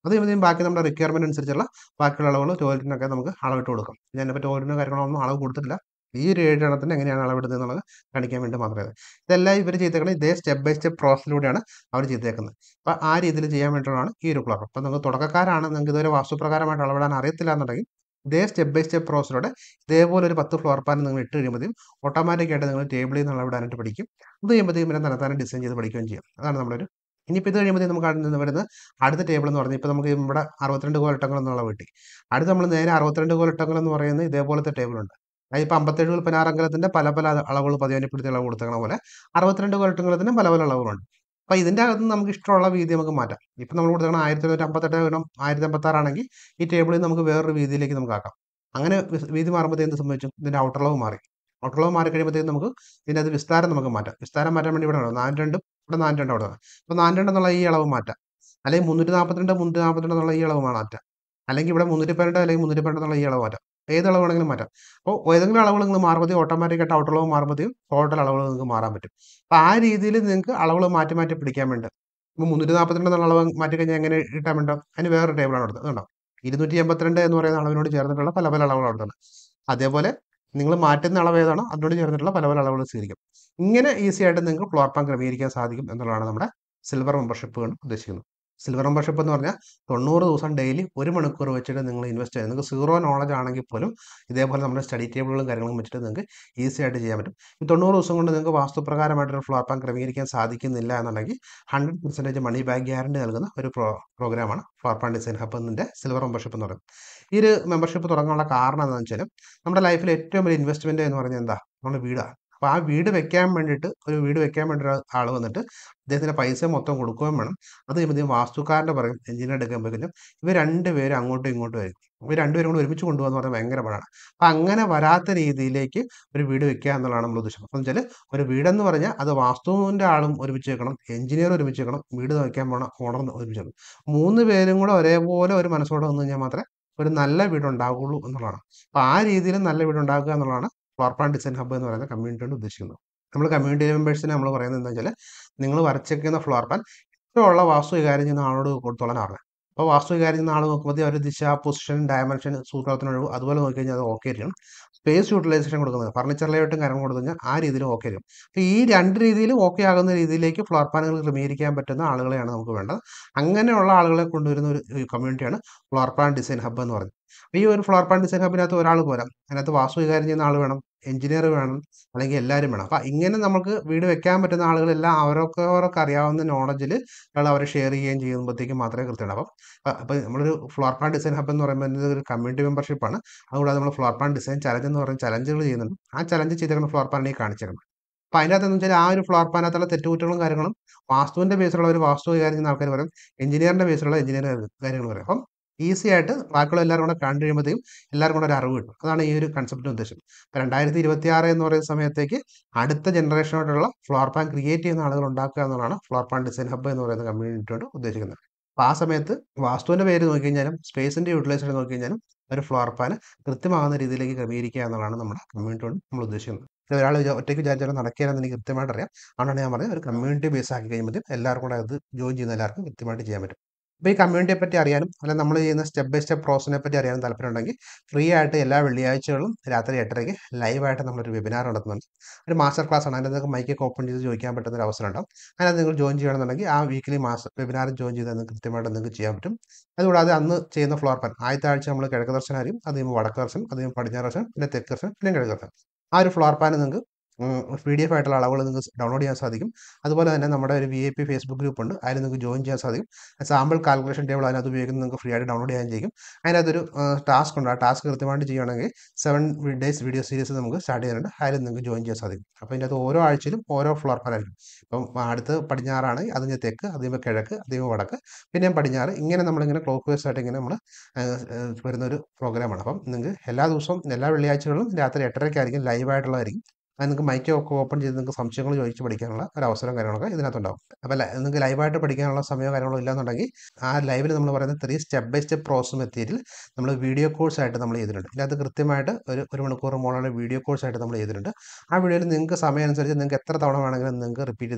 അത് കഴിയുമ്പോഴത്തേക്കും ബാക്കി നമ്മുടെ റിക്വയർമെൻറ്റ് അനുസരിച്ചുള്ള ബാക്കിയുള്ള അളവുകൾ ടോയ്ലറ്റിനൊക്കെ നമുക്ക് അളവിട്ട് കൊടുക്കാം. ഞാനിപ്പോൾ ടോയ്ലറ്റിനോ കാര്യങ്ങളൊന്നും അളവ് കൊടുത്തിട്ടില്ല. ഈ ഒരു ഏഴ് എണ്ണത്തിന് എങ്ങനെയാണ് അളവെടുത്തത് എന്നുള്ളത് കാണിക്കാൻ വേണ്ടി മാത്രമേ. ഇതെല്ലാം ഇവർ ചെയ്തേക്കുന്നത് ഇതേ സ്റ്റെപ്പ് ബൈ സ്റ്റെപ്പ് പ്രോസസ്സിലൂടെയാണ് അവർ ചെയ്തേക്കുന്നത്. അപ്പോൾ ആ രീതിയിൽ ചെയ്യാൻ വേണ്ടിയിട്ടാണ് ഈ ഒരു ഫ്ലോർ. അപ്പോൾ നിങ്ങൾ തുടക്കക്കാരാണ്, നിങ്ങൾക്ക് ഇതുവരെ വാസ്തുപ്രകാരമായിട്ട് അളവിടാൻ അറിയത്തില്ല എന്നുണ്ടെങ്കിൽ ഇതേ സ്റ്റെപ്പ് ബൈ സ്റ്റെപ്പ് പ്രോസസ്സിലൂടെ ഇതേപോലെ ഒരു പത്ത് ഫ്ലോർ പ്ലാൻ നിങ്ങൾ ഇട്ട് കഴിയുമ്പോഴത്തേക്കും ഓട്ടോമാറ്റിക്കായിട്ട് നിങ്ങൾ ടേബിളിൽ നിന്ന് അളവിടാനായിട്ട് പഠിക്കും. അത് കഴിയുമ്പോഴത്തേക്കും പിന്നെ തന്നെത്താനെ ഡിസൈൻ ചെയ്ത് പഠിക്കുകയും ചെയ്യും. അതാണ് നമ്മളൊരു. ഇനിയിപ്പോൾ ഇത് കഴിയുമ്പോഴത്തേക്കും നമുക്ക് അവിടെ നിന്ന് വരുന്ന അടുത്ത ടേബിൾ എന്ന് പറഞ്ഞാൽ ഇപ്പോൾ നമുക്ക് ഇവിടെ അറുപത്തിരണ്ട് കോലട്ടങ്ങൾ എന്നുള്ള വീട്ടി അടുത്ത് നമ്മൾ നേരെ അറുപത്തിരണ്ട് കോലട്ടങ്ങൾ എന്ന് പറയുന്ന ഇതേപോലത്തെ ടേബിളുണ്ട്. അതിപ്പോൾ അമ്പത്തേഴ് ഉൽപ്പന്നാരംഗലത്തിൻ്റെ പല പല അളവുകൾ പതിവാനിപ്പെടുത്തി അളവ് കൊടുത്തണ പോലെ അറുപത്തിരണ്ട് കോലട്ടങ്ങളത്തിന് പല പല അളവുകളുണ്ട്. അപ്പോൾ ഇതിൻ്റെ അകത്ത് നമുക്ക് ഇഷ്ടമുള്ള വീതി നമുക്ക് മാറ്റാം. ഇപ്പം നമ്മൾ കൊടുത്തണം ആയിരത്തി തൊണ്ണൂറ്റി അമ്പത്തെട്ട് ഗുണം ആയിരത്തി അമ്പത്താറാണെങ്കിൽ ഈ ടേബിളിൽ നമുക്ക് വേറൊരു വീതിയിലേക്ക് നമുക്ക് ആക്കാം. അങ്ങനെ വീതി മാറുമ്പോഴത്തേക്ക് എന്ത് സംഭവിച്ചു? ഇതിൻ്റെ ഔട്ടർളവ് മാറി. ഔട്ടർളവ് മാറി കഴിയുമ്പോഴത്തേക്ക് നമുക്ക് ഇതിൻ്റെ അത് വിസ്താരം നമുക്ക് മാറ്റാം. വിസ്താരം മാറ്റാൻ വേണ്ടി ഇവിടെ നാല് രണ്ടും ഇവിടെ നാല് രണ്ട് അവിടെ. അപ്പോൾ നാല് രണ്ട് എന്നുള്ള ഈ അളവ് മാറ്റാം. അല്ലെങ്കിൽ മുന്നൂറ്റി നാൽപ്പത്തിരണ്ട് മുന്നൂറ്റി നാൽപ്പത്തിരണ്ട് എന്നുള്ള ഈ അളവ് മാറ്റാം. അല്ലെങ്കിൽ ഇവിടെ മുന്നൂറ്റി പന്ത്രണ്ട് അല്ലെങ്കിൽ മുന്നൂറ്റി പന്ത്രണ്ട് എന്നുള്ള ഈ അളവ് മാറ്റാം. ഏത് അളവ് വേണമെങ്കിലും മാറ്റാം. അപ്പോൾ ഏതെങ്കിലും അളവുകൾ നിങ്ങൾ മാറുമ്പോഴത്തേക്കും ഓട്ടോമാറ്റിക്കായിട്ട് ഔട്ടർളവ് മാറുമ്പോഴത്തേക്കും ടോട്ടൽ അളവുകൾ നിങ്ങൾക്ക് മാറാൻ പറ്റും. അപ്പോൾ ആ രീതിയിൽ നിങ്ങൾക്ക് അളവുകൾ മാറ്റി മാറ്റി പിടിക്കാൻ വേണ്ടി ഇപ്പോൾ മുന്നൂറ്റി നാൽപ്പത്തിരണ്ട് എന്നുള്ള അളവ് മാറ്റി കഴിഞ്ഞാൽ എങ്ങനെ ഇട്ടാൻ വേണ്ടോ അതിന് വേറൊരു ടേബിളാണ് കൊടുത്തത്. അതുകൊണ്ടോ ഇരുന്നൂറ്റി എൺപത്തിരണ്ട് എന്ന് പറയുന്ന അളവിനോട് ചേർന്നിട്ടുള്ള പല പല അളവുകൾ കൊടുത്തത്. അതേപോലെ നിങ്ങൾ മാറ്റുന്ന അളവ് ഏതാണോ അതിനോട് ചേർന്നിട്ടുള്ള പല പല അളവുകൾ സ്വീകരിക്കും. ഇങ്ങനെ ഈസി ആയിട്ട് നിങ്ങൾക്ക് ഫ്ലോർ പ്ലാൻ ക്രമീകരിക്കാൻ സാധിക്കും എന്നുള്ളതാണ് നമ്മുടെ സിൽവർ മെമ്പർഷിപ്പ് കൊണ്ട് ഉദ്ദേശിക്കുന്നത്. സിൽവർ മെമ്പർഷിപ്പ് എന്ന് പറഞ്ഞാൽ തൊണ്ണൂറ് ദിവസം ഡെയിലി ഒരു മണിക്കൂർ വെച്ചിട്ട് നിങ്ങൾ ഇൻവെസ്റ്റ് ചെയ്യുക. നിങ്ങൾക്ക് സീറോ നോളജ് ആണെങ്കിൽ പോലും ഇതേപോലെ നമ്മുടെ സ്റ്റഡി ടേബിളുകളും കാര്യങ്ങളും വെച്ചിട്ട് നിങ്ങൾക്ക് ഈസി ആയിട്ട് ചെയ്യാൻ പറ്റും. ഈ തൊണ്ണൂറ് ദിവസം കൊണ്ട് നിങ്ങൾക്ക് വാസ്തുപ്രകാരമായിട്ടൊരു ഫ്ലോർ പ്ലാൻ ക്രമീകരിക്കാൻ സാധിക്കുന്നില്ല എന്നുണ്ടെങ്കിൽ hundred percentage money back guarantee നൽകുന്ന ഒരു പ്രോ പ്രോഗ്രാമാണ് ഫ്ലോർ പ്ലാൻ ഡിസൈൻ ഹബ് എന്നതിൻ്റെ സിൽവർ മെമ്പർഷിപ്പ് എന്ന് പറയുന്നത്. ഈ ഒരു മെമ്പർഷിപ്പ് തുടങ്ങാനുള്ള കാരണം എന്താണെന്ന് വെച്ചാൽ നമ്മുടെ ലൈഫിൽ ഏറ്റവും വലിയ ഇൻവെസ്റ്റ്മെൻറ്റ് എന്ന് പറഞ്ഞാൽ എന്താ? നമ്മുടെ വീടാണ്. അപ്പോൾ ആ വീട് വെക്കാൻ വേണ്ടിയിട്ട് ഒരു വീട് വെക്കാൻ വേണ്ടി ആൾ വന്നിട്ട് അദ്ദേഹത്തിൻ്റെ പൈസ മൊത്തം കൊടുക്കുകയും വേണം. അത് കഴിയുമ്പോൾ വാസ്തുക്കാരൻ്റെ പറയും എഞ്ചിനീയർ എടുക്കുമ്പോഴേക്കും ഇവർ രണ്ടുപേരും അങ്ങോട്ടും ഇങ്ങോട്ടും വരും. ഇവർ രണ്ടുപേരും കൂടെ ഒരുമിച്ച് കൊണ്ടുപോകാന്ന് പറഞ്ഞാൽ ഭയങ്കര പാടാണ്. അപ്പം അങ്ങനെ വരാത്ത രീതിയിലേക്ക് ഒരു വീട് വെക്കുക എന്നുള്ളതാണ് നമ്മൾ ഉദ്ദേശം. അപ്പം വെച്ചാൽ ഒരു വീടെന്ന് പറഞ്ഞാൽ അത് വാസ്തുവിൻ്റെ ആളും ഒരുമിച്ച് വെക്കണം, എഞ്ചിനീയർ ഒരുമിച്ച് വെക്കണം, വീട് വയ്ക്കാൻ പോകണം ഓണർ ഒരുമിച്ച് വെക്കണം. മൂന്ന് പേരും കൂടെ ഒരേപോലെ ഒരു മനസ്സോടെ വന്നു കഴിഞ്ഞാൽ മാത്രമേ ഒരു നല്ല വീടുണ്ടാകുള്ളൂ എന്നുള്ളതാണ്. അപ്പോൾ ആ രീതിയിൽ നല്ല വീടുണ്ടാക്കുക എന്നുള്ളതാണ് ഫ്ലോർ പ്ലാൻ ഡിസൈൻ ഹബ്ബ് എന്ന് പറയുന്ന കമ്മ്യൂണിറ്റി കൊണ്ട് ഉദ്ദേശിക്കുന്നത്. നമ്മൾ കമ്മ്യൂണിറ്റി മെമ്പേഴ്സിനെ നമ്മൾ പറയുന്നത് എന്താ വെച്ചാൽ നിങ്ങൾ വരച്ചേക്കുന്ന ഫ്ലോർ പ്ലാൻ ഇഷ്ടമുള്ള വാസ്തു കൈകാര്യം ചെയ്യുന്ന ആളോട് കൊടുത്തോളാൻ പറഞ്ഞത്. അപ്പോൾ വാസ്തു കൈകാര്യം ചെയ്യുന്ന ആൾ നോക്കുമ്പോൾ അവർ ദിശ, പൊസിഷൻ, ഡയമെൻഷൻ, സൂത്രത്തിനൊഴിവ് അതുപോലെ നോക്കി കഴിഞ്ഞാൽ അത് ഓക്കെ ആയിരിക്കും. സ്പേസ് യൂട്ടിലൈസേഷൻ കൊടുക്കുന്നത് ഫർണിച്ചർ ലേഔട്ടും കാര്യങ്ങൾ കൊടുത്തു കഴിഞ്ഞാൽ ആ രീതിയിൽ ഓക്കെ ആയിരിക്കും. അപ്പോൾ ഈ രണ്ട് രീതിയിലും ഓക്കെ ആകുന്ന രീതിയിലേക്ക് ഫ്ലോർ പ്ലാനുകൾ ക്രമീകരിക്കാൻ പറ്റുന്ന ആളുകളെയാണ് നമുക്ക് വേണ്ടത്. അങ്ങനെയുള്ള ആളുകളെ കൊണ്ടുവരുന്ന ഒരു കമ്മ്യൂണിറ്റിയാണ് ഫ്ലോർ പ്ലാൻ ഡിസൈൻ ഹബ്ബ് എന്ന് പറയുന്നത്. അപ്പോൾ ഈ ഒരു ഫ്ലോർ പ്ലാൻ ഡിസൈൻ ഹബിനകത്ത് ഒരാൾ പോരാ, അതിനകത്ത് വാസ്തു കൈകാര്യം ചെയ്യുന്ന ആൾ വേണം, എഞ്ചിനീയർ വേണം, അല്ലെങ്കിൽ എല്ലാവരും വേണം. അപ്പോൾ ഇങ്ങനെ നമുക്ക് വീട് വെക്കാൻ പറ്റുന്ന ആളുകളെല്ലാം അവരൊക്കെ അവരൊക്കെ അറിയാവുന്ന നോളജിൽ അവരെ ഷെയർ ചെയ്യുകയും ചെയ്യുമ്പോഴത്തേക്കും മാത്രമേ കൃത്യമാണ്. അപ്പം അപ്പോൾ നമ്മളൊരു ഫ്ലോർ പ്ലാൻ ഡിസൈൻ ഹബ് എന്ന് പറയുമ്പോൾ ഒരു കമ്മ്യൂണിറ്റി മെമ്പർഷിപ്പാണ്. അതുകൂടാതെ നമ്മൾ ഫ്ലോർ പ്ലാൻ ഡിസൈൻ ചലഞ്ച് എന്ന് പറയുന്ന ചലഞ്ചുകൾ ചെയ്യുന്നുണ്ട്. ആ ചലഞ്ച് ചെയ്തേക്കുന്ന ഫ്ലോർ പ്ലാൻ ഈ കാണിച്ചേക്കണം. അപ്പോൾ അതിൻ്റെ അകത്തെന്ന് വെച്ചാൽ ആ ഒരു ഫ്ലോർ പ്ലാനകത്തുള്ള തെറ്റുകുറ്റങ്ങളും കാര്യങ്ങളും വാസ്തുവിൻ്റെ ബേസിലുള്ള ഒരു വാസ്തു കൈകാര്യം ചെയ്യുന്ന ആൾക്കാർ പറയും, എഞ്ചിനീയറിൻ്റെ ബേസിലുള്ള എഞ്ചിനീയർ കാര്യങ്ങൾ പറയും. അപ്പം ഈസി ആയിട്ട് ബാക്കിയുള്ള എല്ലാവരും കൂടെ കണ്ടു കഴിയുമ്പോഴത്തേക്കും എല്ലാവർക്കും കൂടെ ഒരു അറിവ് കിട്ടും. അതാണ് ഈ ഒരു കൺസെപ്റ്റിൻ്റെ ഉദ്ദേശം. അപ്പോൾ രണ്ടായിരത്തി ഇരുപത്തി ആറ് എന്ന് പറയുന്ന സമയത്തേക്ക് അടുത്ത ജനറേഷനോടുള്ള ഫ്ലോർ പ്ലാൻ ക്രിയേറ്റ് ചെയ്യുന്ന ആളുകൾ ഉണ്ടാക്കുക എന്നുള്ളതാണ് ഫ്ലോർ പ്ലാൻ ഡിസൈൻ ഹബ്ബ് എന്ന് പറയുന്ന കമ്മ്യൂണിറ്റിയോട് ഉദ്ദേശിക്കുന്നത്. അപ്പോൾ ആ സമയത്ത് വാസ്തുവിൻ്റെ പേര് നോക്കിക്കഴിഞ്ഞാലും സ്പേസിൻ്റെ യൂട്ടിലൈസേഷൻ നോക്കിക്കഴിഞ്ഞാലും ഒരു ഫ്ലോർ പ്ലാൻ കൃത്യമാകുന്ന രീതിയിലേക്ക് ക്രമീകരിക്കുക എന്നുള്ളതാണ് നമ്മുടെ കമ്മ്യൂണിറ്റിയോട് നമ്മൾ ഉദ്ദേശിക്കുന്നത്. ഒരാൾ ഒറ്റയ്ക്ക് വിചാരിച്ചാലും നടക്കുകയെന്ന് എനിക്ക് കൃത്യമായിട്ട് അറിയാം. അതുകൊണ്ടാണ് ഞാൻ പറഞ്ഞത് ഒരു കമ്മ്യൂണിറ്റി ബേസ് ആക്കി കഴിയുമ്പോഴത്തേക്കും എല്ലാവർക്കും കൂടെ അത് ജോയിൻ ചെയ്യുന്ന എല്ലാവർക്കും കൃത്യമായിട്ട് ചെയ്യാൻ പറ്റും. അപ്പോൾ ഈ കമ്മ്യൂണിറ്റിയെ പറ്റി അറിയാനും അല്ലെങ്കിൽ നമ്മൾ ചെയ്യുന്ന സ്റ്റെപ്പ് ബൈ സ്റ്റെപ്പ് പ്രോസസിനെ പറ്റി അറിയാനും താല്പര്യമുണ്ടെങ്കിൽ ഫ്രീ ആയിട്ട് എല്ലാ വെള്ളിയാഴ്ചകളും രാത്രി എട്ടരയ്ക്ക് ലൈവായിട്ട് നമ്മളൊരു വെബിനാർ നടത്തുന്നുണ്ട്. ഒരു മാസ്റ്റർ ക്ലാസ് ആണ്. അതിൻ്റെ നിങ്ങൾക്ക് മൈക്കൊക്കെ ഓപ്പൺ ചെയ്ത് ചോദിക്കാൻ പറ്റുന്ന ഒരു അവസരം ഉണ്ടാവും. അതിനകത്ത് നിങ്ങൾ ജോയിൻ ചെയ്യണമെന്നുണ്ടെങ്കിൽ ആ വീക്കിലി മാസ്റ്റർ വെബിനാറിൽ ജോയിൻ ചെയ്താൽ നിങ്ങൾക്ക് കൃത്യമായിട്ട് നിങ്ങൾക്ക് ചെയ്യാൻ പറ്റും. അതുകൂടാതെ അന്ന് ചെയ്യുന്ന ഫ്ലോർ പ്ലാൻ ആദ്യത്തെ ആഴ്ച നമ്മൾ കിഴക്ക് ദർശനമായിരിക്കും, അത് കഴിയുമ്പോൾ വടക്ക് ദർശനം, അത് കഴിയുമ്പോൾ പടിഞ്ഞാറ് ദർശനം, പിന്നെ തെക്ക് ദർശനം, പിന്നെ കിഴക്ക് ദർശനം. ആ ഒരു ഫ്ലോർ പ്ലാൻ നിങ്ങൾക്ക് പി ഡി എഫ് ആയിട്ടുള്ള അളവുകൾ നിങ്ങൾക്ക് ഡൗൺലോഡ് ചെയ്യാൻ സാധിക്കും. അതുപോലെ തന്നെ നമ്മുടെ ഒരു V I P Facebook group ഉണ്ട്, അതിൽ നിങ്ങൾക്ക് ജോയിൻ ചെയ്യാൻ സാധിക്കും. സാമ്പിൾ കാൽക്കുലേഷൻ ടേബിൾ അതിനകത്ത് ഉപയോഗിക്കുന്നത് നിങ്ങൾക്ക് ഫ്രീ ആയിട്ട് ഡൗൺലോഡ് ചെയ്യാൻ ചെയ്യും. അതിനകത്തൊരു ടാസ്ക് ഉണ്ട്. ആ ടാസ്ക് കൃത്യമായിട്ട് ചെയ്യുകയാണെങ്കിൽ സെവൻ ഡേയ്സ് വീഡിയോ സീരീസ് നമുക്ക് സ്റ്റാർട്ട് ചെയ്യുന്നുണ്ട്. അതിൽ നിങ്ങൾക്ക് ജോയിൻ ചെയ്യാൻ സാധിക്കും. അപ്പോൾ ഇതിനകത്ത് ഓരോ ആഴ്ചയിലും ഓരോ ഫ്ലോർ പ്ലാൻ ആയിരിക്കും. ഇപ്പം അടുത്ത് പടിഞ്ഞാറാണ്, അതിന് തെക്ക്, അതിന് കിഴക്ക്, അതിന് വടക്ക്, പിന്നെയും പടിഞ്ഞാറ്, ഇങ്ങനെ നമ്മളിങ്ങനെ ക്ലോക്ക് വൈസ് ആയിട്ട് ഇങ്ങനെ നമ്മൾ വരുന്നൊരു പ്രോഗ്രാമാണ്. അപ്പം നിങ്ങൾക്ക് എല്ലാ ദിവസവും എല്ലാ വെള്ളിയാഴ്ചകളിലും രാത്രി എട്ടരയ്ക്കായിരിക്കും ലൈവായിട്ടുള്ളതായിരിക്കും. അത് നിങ്ങൾക്ക് മൈക്ക് ഒക്കെ ഓപ്പൺ ചെയ്ത് നിങ്ങൾക്ക് സംശയങ്ങൾ ചോദിച്ച് പഠിക്കാനുള്ള ഒരു അവസരം കാര്യങ്ങളൊക്കെ ഇതിനകത്തുണ്ടാവും. അപ്പോൾ നിങ്ങൾക്ക് ലൈവായിട്ട് പഠിക്കാനുള്ള സമയമോ കാര്യങ്ങളോ ഇല്ലാന്നുണ്ടെങ്കിൽ ആ ലൈവിൽ നമ്മൾ പറയുന്ന three step by step process മെത്തേഡിൽ നമ്മൾ വീഡിയോ കോഴ്സായിട്ട് നമ്മൾ ചെയ്തിട്ടുണ്ട്. ഇതിനകത്ത് കൃത്യമായിട്ട് ഒരു ഒരു മണിക്കൂർ മോളുള്ള വീഡിയോ കോഴ്സായിട്ട് നമ്മൾ ചെയ്തിട്ടുണ്ട്. ആ വീഡിയോയിൽ നിങ്ങൾക്ക് സമയം അനുസരിച്ച് നിങ്ങൾക്ക് എത്ര തവണ വേണമെങ്കിലും നിങ്ങൾക്ക് റിപ്പീറ്റ് ചെയ്ത് കാണാം.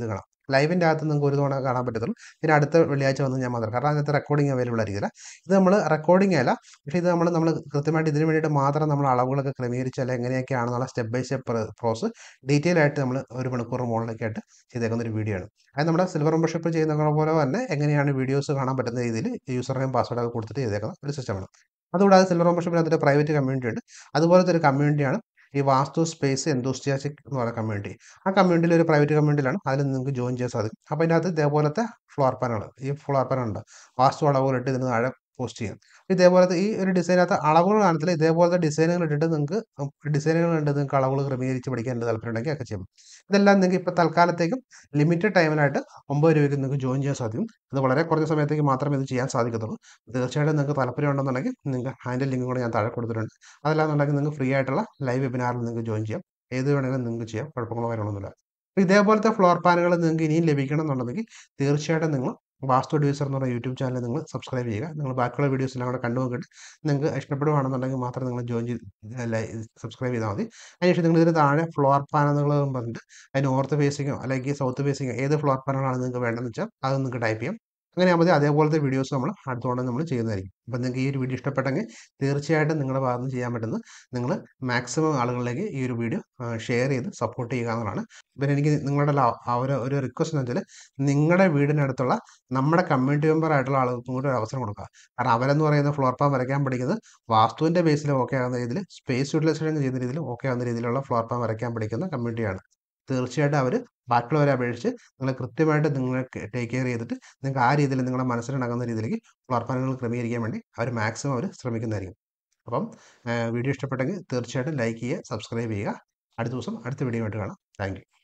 ലൈവിൻ്റെ അകത്ത് നിങ്ങൾക്ക് ഒരു തവണ കാണാൻ പറ്റത്തുള്ളൂ. പിന്നെ അടുത്ത വെള്ളിയാഴ്ച വന്ന് ഞാൻ മാത്രം, കാരണം അതിനകത്ത് റെക്കോർഡിംഗ് അവൈലബിൾ ആയിരിക്കില്ല. ഇത് നമ്മൾ റെക്കോർഡിംഗ് അല്ല, പക്ഷേ ഇത് നമ്മൾ നമ്മൾ കൃത്യമായിട്ട് ഇതിന് വേണ്ടിയിട്ട് മാത്രം നമ്മൾ അളവുകളൊക്കെ ക്രമീകരിച്ച് അല്ലെങ്കിൽ എങ്ങനെയൊക്കെയാണെന്നുള്ള step by step process detail ആയിട്ട് നമ്മൾ ഒരു മണിക്കൂർ മുകളിലേക്കായിട്ട് ചെയ്തേക്കുന്ന ഒരു വീഡിയോ ആണ്. അത് നമ്മുടെ സിൽവർ മെമ്പർഷിപ്പ് ചെയ്യുന്ന പോലെ തന്നെ എങ്ങനെയാണ് വീഡിയോസ് കാണാൻ പറ്റുന്ന രീതിയിൽ യൂസർ നെയിം പാസ്വേഡ് ഒക്കെ കൊടുത്തിട്ട് ചെയ്തേക്കുന്ന ഒരു സിസ്റ്റമാണ്. അതുകൂടാതെ സിൽവർ മെമ്പർഷിപ്പിനകത്തൊരു പ്രൈവറ്റ് കമ്മ്യൂണിറ്റി ഉണ്ട്. അതുപോലത്തെ ഒരു കമ്മ്യൂണിറ്റിയാണ് ഈ വാസ്തു സ്പേസ് എന്തൂസിയാസ്റ്റിക് എന്ന് പറയുന്ന കമ്മ്യൂണിറ്റി. ആ കമ്മ്യൂണിറ്റിയിൽ ഒരു പ്രൈവറ്റ് കമ്മ്യൂണിറ്റിയിലാണ്, അതിൽ നിങ്ങൾക്ക് ജോയിൻ ചെയ്യാൻ സാധിക്കും. അപ്പോൾ ഇതിനകത്ത് ഇതേപോലത്തെ ഫ്ലോർ പാനുകൾ, ഈ ഫ്ലോർ പാൻ ഉണ്ട്, വാസ്തു അളവുകളിട്ട് ഇതിന് താഴെ പോസ്റ്റ് ചെയ്യാം. ഇതേപോലത്തെ ഈ ഒരു ഡിസൈനകത്ത് അളവുകൾ കാണത്തില്ല, ഇതേപോലത്തെ ഡിസൈനുകൾ ഇട്ടിട്ട് നിങ്ങൾക്ക് ഡിസൈനുകൾ ഉണ്ട്, നിങ്ങൾക്ക് അളവുകൾ ക്രമീകരിച്ച് പഠിക്കാൻ താല്പര്യം ഉണ്ടെങ്കിൽ ഒക്കെ ചെയ്യാം. ഇതെല്ലാം നിങ്ങൾക്ക് ഇപ്പോൾ തൽക്കാലത്തേക്കും ലിമിറ്റഡ് ടൈമിലായിട്ട് ഒമ്പത് രൂപയ്ക്ക് നിങ്ങൾക്ക് ജോയിൻ ചെയ്യാൻ സാധിക്കും. ഇത് വളരെ കുറഞ്ഞ സമയത്തേക്ക് മാത്രമേ ഇത് ചെയ്യാൻ സാധിക്കത്തുള്ളൂ. തീർച്ചയായിട്ടും നിങ്ങൾക്ക് താല്പര്യം ഉണ്ടെന്നുണ്ടെങ്കിൽ നിങ്ങൾക്ക് അതിൻ്റെ ലിങ്ക് കൂടെ ഞാൻ താഴെ കൊടുത്തിട്ടുണ്ട്. അതല്ലാന്നുണ്ടെങ്കിൽ നിങ്ങൾക്ക് ഫ്രീ ആയിട്ടുള്ള ലൈവ് വെബിനാറിൽ നിങ്ങൾക്ക് ജോയിൻ ചെയ്യാം. ഏത് വേണമെങ്കിലും നിങ്ങൾക്ക് ചെയ്യാം, കുഴപ്പങ്ങളോ കാര്യങ്ങളൊന്നുമില്ല. അപ്പോൾ ഇതേപോലത്തെ ഫ്ലോർ പാനുകൾ നിങ്ങൾക്ക് ഇനിയും ലഭിക്കണം എന്നുണ്ടെങ്കിൽ തീർച്ചയായിട്ടും നിങ്ങൾ വാസ്തു അഡ്വൈസർ എന്ന് പറയുന്ന യൂട്യൂബ് ചാനൽ നിങ്ങൾ സബ്സ്ക്രൈബ് ചെയ്യുക. നിങ്ങൾ ബാക്കിയുള്ള വീഡിയോസ് എല്ലാം കൂടെ കണ്ടു നോക്കിയിട്ട് നിങ്ങൾക്ക് ഇഷ്ടപ്പെടുകയാണെന്നുണ്ടെങ്കിൽ മാത്രം നിങ്ങൾ ജോയിൻ ചെയ്ത് സബ്സ്ക്രൈബ് ചെയ്താൽ മതി. അതിനുശേഷം നിങ്ങൾ ഇതിന് താഴെ ഫ്ലോർ പാനുകൾ പറഞ്ഞിട്ട് അതിന് നോർത്ത് ഫേസിങ്ങോ അല്ലെങ്കിൽ സൗത്ത് ഫേസിങ്ങോ ഏത് ഫ്ലോർ പാനുകളാണ് നിങ്ങൾക്ക് വേണ്ടതെന്ന് വെച്ചാൽ അത് നിങ്ങൾക്ക് ടൈപ്പ് ചെയ്യാം. അങ്ങനെ ആകുമ്പോൾ അതേപോലത്തെ വീഡിയോസ് നമ്മൾ അടുത്തോടെ നമ്മൾ ചെയ്യുന്നതായിരിക്കും. അപ്പോൾ നിങ്ങൾക്ക് ഈ ഒരു വീഡിയോ ഇഷ്ടപ്പെട്ടെങ്കിൽ തീർച്ചയായിട്ടും നിങ്ങളുടെ ഭാഗത്ത് നിന്ന് ചെയ്യാൻ പറ്റുന്നത് നിങ്ങൾ മാക്സിമം ആളുകളിലേക്ക് ഈ ഒരു വീഡിയോ ഷെയർ ചെയ്ത് സപ്പോർട്ട് ചെയ്യുക എന്നുള്ളതാണ്. പിന്നെ എനിക്ക് നിങ്ങളുടെ ആ ഒരു ഒരു റിക്വസ്റ്റ് എന്ന് വെച്ചാൽ നിങ്ങളുടെ വീടിനടുത്തുള്ള നമ്മുടെ കമ്മ്യൂണിറ്റി മെമ്പർ ആയിട്ടുള്ള ആളുകൾക്കും കൂടി ഒരു അവസരം കൊടുക്കുക. കാരണം അവരെന്ന് പറയുന്ന ഫ്ലോർ പ്ലാൻ വരയ്ക്കാൻ പഠിക്കുന്നത് വാസ്തുവിൻ്റെ ബേസിൽ ഓക്കെ ആകുന്ന രീതിയിൽ, സ്പേസ് യൂട്ടിലൈസേഷൻ ചെയ്യുന്ന രീതിയിൽ ഓക്കെ ആകുന്ന രീതിയിലുള്ള ഫ്ലോർ പ്ലാൻ വരയ്ക്കാൻ പഠിക്കുന്ന കമ്മ്യൂണിറ്റിയാണ്. തീർച്ചയായിട്ടും അവർ ബാക്കിയുള്ളവരെ അപേക്ഷിച്ച് നിങ്ങൾ കൃത്യമായിട്ട് നിങ്ങളെ ടേക്ക് കെയർ ചെയ്തിട്ട് നിങ്ങൾക്ക് ആ രീതിയിൽ നിങ്ങളുടെ മനസ്സിലിണങ്ങുന്ന രീതിയിലേക്ക് ഫ്ലോർ പ്ലാനുകൾ ക്രമീകരിക്കാൻ വേണ്ടി അവർ മാക്സിമം അവർ ശ്രമിക്കുന്നതായിരിക്കും. അപ്പം വീഡിയോ ഇഷ്ടപ്പെട്ടെങ്കിൽ തീർച്ചയായിട്ടും ലൈക്ക് ചെയ്യുക, സബ്സ്ക്രൈബ് ചെയ്യുക. അടുത്ത ദിവസം അടുത്ത വീഡിയോ ആയിട്ട് കാണാം. Thank U.